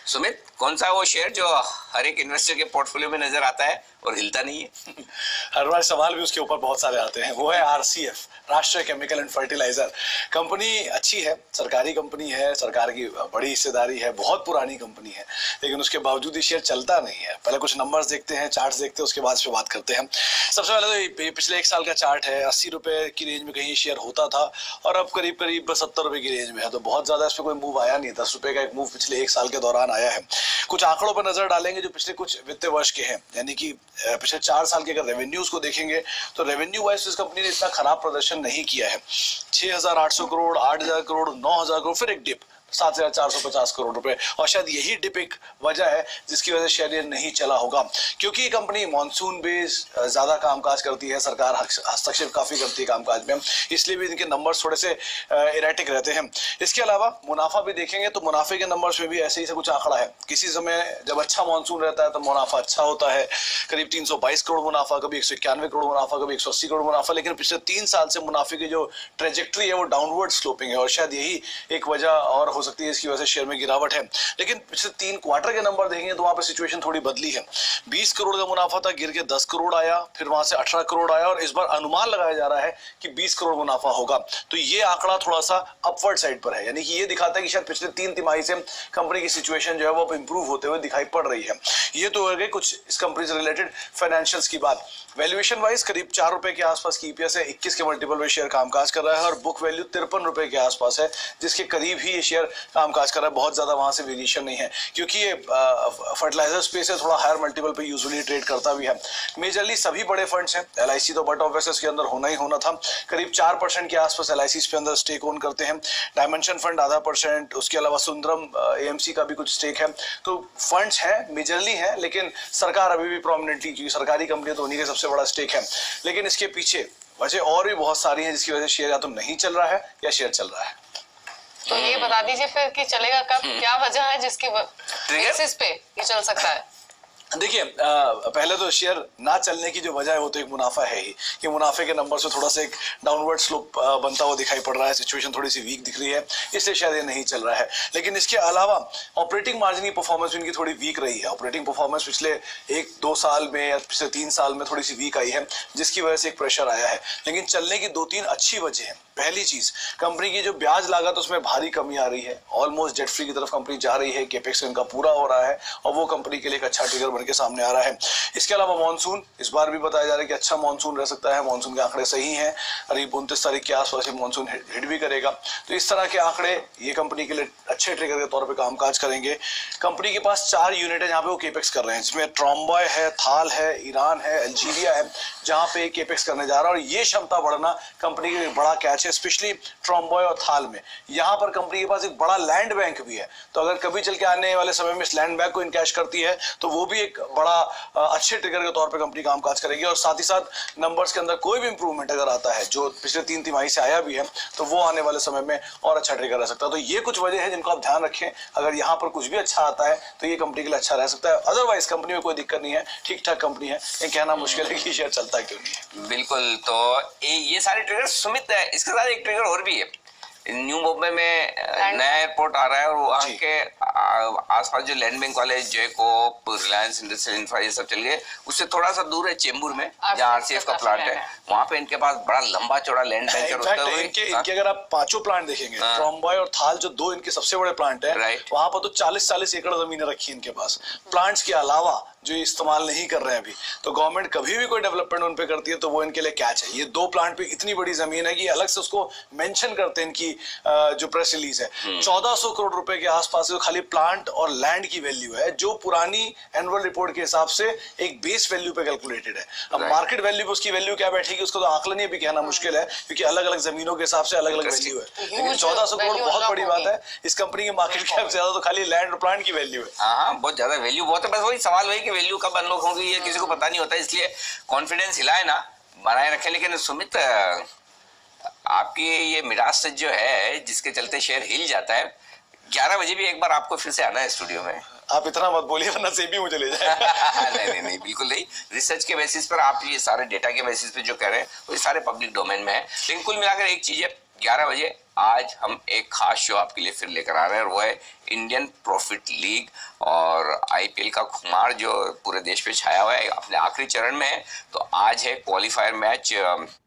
सुमित, कौन सा वो शेयर जो हर एक इन्वेस्टर के पोर्टफोलियो में नजर आता है और हिलता नहीं है? हर बार सवाल भी उसके ऊपर बहुत सारे आते हैं। वो है आरसीएफ, राष्ट्रीय केमिकल एंड फर्टिलाइजर। कंपनी अच्छी है, सरकारी कंपनी है, सरकार की बड़ी हिस्सेदारी है, बहुत पुरानी कंपनी है, लेकिन उसके बावजूद ये शेयर चलता नहीं है। पहले कुछ नंबर्स देखते हैं, चार्ट्स देखते हैं, उसके बाद इस पे बात करते हैं। सबसे पहले तो ये पिछले 1 साल का चार्ट है। 80 रुपए की रेंज में कहीं शेयर होता था और अब करीब करीब 70 रुपए की रेंज में है। तो बहुत ज्यादा इस पर कोई मूव आया नहीं। 10 रुपए का एक मूव पिछले 1 साल के दौरान आया है। कुछ आंकड़ों पर नजर डालेंगे जो पिछले कुछ वित्तीय वर्ष के हैं, यानी कि पिछले 4 साल के अगर रेवेन्यूज को देखेंगे तो रेवेन्यू वाइज इस कंपनी ने इतना खराब प्रदर्शन नहीं किया है। 6,800 करोड़, 8,000 करोड़, 9,000 करोड़, फिर एक डिप 7,450 करोड़ रुपए। और शायद यही डिप एक वजह है जिसकी वजह से शेयर नहीं चला होगा, क्योंकि ये कंपनी मॉनसून बेस्ड ज्यादा कामकाज करती है, सरकार हस्तक्षेप काफी करती है कामकाज में, इसलिए भी इनके नंबर्स थोड़े से इरेटिक रहते हैं। इसके अलावा मुनाफा भी देखेंगे तो मुनाफे के नंबर्स में भी ऐसे ही से कुछ आंकड़ा है। किसी समय जब अच्छा मॉनसून रहता है तो मुनाफा अच्छा होता है, करीब 322 करोड़ मुनाफा, कभी 191 करोड़ मुनाफा, कभी 180 करोड़ मुनाफा। लेकिन पिछले 3 साल से मुनाफे की जो ट्रेजेक्ट्री है वो डाउनवर्ड स्लोपिंग है और शायद यही एक वजह और हो सकती है इसकी वजह से शेयर में गिरावट है। लेकिन पिछले 3 क्वार्टर के नंबर देखेंगे तो वहां पे सिचुएशन थोड़ी बदली है। 20 करोड़ का मुनाफा था, गिर के 10 करोड़ आया, फिर वहां से 18 करोड़ आया और इस बार अनुमान लगाया जा रहा है कि 20 करोड़ मुनाफा होगा। तो ये आंकड़ा थोड़ा सा अपवर्ड साइड पर है, यानी कि ये दिखाता है कि शायद पिछले 3 तिमाही से कंपनी की सिचुएशन जो है वो इंप्रूव होते हुए दिखाई पड़ रही है। ये तो हो गए कुछ इस कंपनी से रिलेटेड फाइनेंशियल्स की बात। वैल्यूएशन वाइज करीब 4 रुपए के आसपास की ईपीएस है, 21 के मल्टीपल में शेयर कामकाज कर रहा है और बुक वैल्यू 53 रुपए के आसपास है, जिसके करीब ही ये शेयर कामकाज कर रहा है। बहुत ज्यादा वहां से वेरिएशन नहीं है, क्योंकि ये फर्टिलाइजर स्पेस है, थोड़ा हायर मल्टीपल पे यूजुअली ट्रेड करता भी है। मेजरली सभी बड़े फंड्स हैं, एलआईसी तो बट ऑफ के अंदर होना ही होना था, करीब 4% के आसपास एलआईसी पे अंदर स्टेक ओन करते हैं। डायमेंशन फंड आधा %, उसके अलावा सुंदरम एएमसी का भी कुछ स्टेक है। तो फंड्स हैं, मेजरली हैं, लेकिन सरकार अभी भी प्रोमिनेंटली, क्योंकि सरकारी कंपनी तो उन्हीं का सबसे बड़ा स्टेक है। लेकिन इसके पीछे वजह और भी बहुत सारी है जिसकी वजह से शेयर या तो नहीं चल रहा है या शेयर चल रहा है। तो ये बता दीजिए फिर कि चलेगा कब, क्या वजह है जिसके बेसिस पे ये चल सकता है? देखिए, पहले तो शेयर ना चलने की जो वजह है वो तो एक मुनाफा है ही, कि मुनाफे के नंबर से थोड़ा सा एक डाउनवर्ड स्लोप बनता हुआ दिखाई पड़ रहा है, सिचुएशन थोड़ी सी वीक दिख रही है, इसलिए शायद ये नहीं चल रहा है। लेकिन इसके अलावा ऑपरेटिंग मार्जिन की परफॉर्मेंस इनकी थोड़ी वीक रही है। ऑपरेटिंग परफॉर्मेंस पिछले 1-2 साल में या पिछले 3 साल में थोड़ी सी वीक आई है, जिसकी वजह से एक प्रेशर आया है। लेकिन चलने की 2-3 अच्छी वजह है। पहली चीज, कंपनी की जो ब्याज लागत उसमें भारी कमी आ रही है, ऑलमोस्ट डेट फ्री की तरफ कंपनी जा रही है, कैपेक्स इनका पूरा हो रहा है और वो कंपनी के लिए एक अच्छा ट्रिगर बनकर सामने आ रहा है। इसके अलावा मॉनसून, इस बार भी बताया जा रहा है कि अच्छा मॉनसून रह सकता है, मॉनसून के आंकड़े सही हैं, करीब 29 तारीख के आसपास मॉनसून हिट भी करेगा। तो इस तरह के आंकड़े ये कंपनी के लिए अच्छे ट्रिगर के तौर पर कामकाज करेंगे। कंपनी के पास 4 यूनिट है जहां पे वो केपेक्स कर रहे हैं, जिसमें ट्रॉम्बॉय है, थाल है, ईरान है, अल्जीरिया है, जहां पे केपेक्स करने जा रहा है। और ये क्षमता बढ़ना कंपनी के लिए बड़ा कैच है, स्पेशली ट्रॉम्बॉय और थाल में। यहाँ पर कंपनी के पास एक बड़ा लैंड बैंक भी है, तो अगर कभी चल के आने वाले समय में इस लैंड बैंक को इनकैश करती है तो वो भी एक बड़ा अच्छे ट्रिगर के तौर पे कंपनी कामकाज करेगी। और साथ ही साथ नंबर्स के अंदर कोई भी इंप्रूवमेंट अगर आता है, जो पिछले 3 तिमाही से आया भी है, तो वो आने वाले समय में और अच्छा ट्रिगर रह सकता है। तो ये कुछ वजह है जिनको आप ध्यान रखें। अगर यहाँ पर कुछ भी अच्छा आता है तो ये कंपनी के लिए अच्छा रह सकता है। अदरवाइज कंपनी में कोई दिक्कत नहीं है, ठीक ठाक कंपनी है। ये कहना मुश्किल है कि शेयर चलता क्यों नहीं है। बिल्कुल, तो ये सारे ट्रिगर सुमित है। इसके साथ एक ट्रिगर और भी है, न्यू मुंबई में नया एयरपोर्ट आ रहा है और वहाँ के आसपास जो लैंड बैंक वाले जयकोप, रिलायंस इंडस्ट्रियल इंफ्रा ये सब चल गए। उससे थोड़ा सा दूर है चेंबूर में, जहाँ आरसीएफ का प्लांट है, वहाँ पे इनके पास बड़ा लंबा चौड़ा लैंड बैंक है। इनके अगर आप 5 प्लांट देखेंगे, ट्रॉम्बॉय और थाल जो 2 इनके सबसे बड़े प्लांट है, वहां पर तो 40-40 एकड़ जमीनें रखी इनके पास। प्लांट्स के अलावा जो इस्तेमाल नहीं कर रहे हैं अभी, तो गवर्नमेंट कभी भी कोई डेवलपमेंट उन पे करती है तो वो इनके लिए कैच है। ये 2 प्लांट पे इतनी बड़ी जमीन है कि अलग से उसको मेंशन करते हैं इनकी जो प्रेस रिलीज है। 1400 करोड़ रुपए के आसपास जो खाली प्लांट और लैंड की वैल्यू है, जो पुरानी एनुअल रिपोर्ट के हिसाब से एक बेस वैल्यू पे कैलकुलेटेड है। अब मार्केट वैल्यू पे उसकी वैल्यू क्या बैठेगी उसको तो आंकलन ही भी कहना मुश्किल है, क्योंकि अलग अलग जमीनों के हिसाब से अलग अलग वैल्यू है। लेकिन 1400 करोड़ बहुत बड़ी बात है। इस कंपनी की मार्केट कैप ज्यादा तो खाली लैंड और प्लांट की वैल्यू है। हाँ, बहुत ज्यादा वैल्यू बहुत है। बस वही सवाल वही कि वैल्यू कब अनलॉक होगी ये किसी को पता नहीं होता, इसलिए कॉन्फिडेंस हिलाए ना, बनाए रखे। लेकिन सुमित, आपकी ये मिराज जो है जिसके चलते शेयर हिल जाता है, 11 बजे भी एक बार आपको फिर से आना है स्टूडियो में। आप इतना मत बोलिए वरना सेबी मुझे ले जाए। नहीं, बिल्कुल नहीं। रिसर्च के बेसिस पर आप ये सारे डेटा के बेसिस पे जो कह रहे हैं वो सारे पब्लिक डोमेन में है। लेकिन कुल मिलाकर एक चीज है, 11 बजे आज हम एक खास शो आपके लिए फिर लेकर आ रहे हैं और वो है इंडियन प्रॉफिट लीग। और आईपीएल का खुमार जो पूरे देश पे छाया हुआ है अपने आखिरी चरण में है। तो आज है क्वालिफायर मैच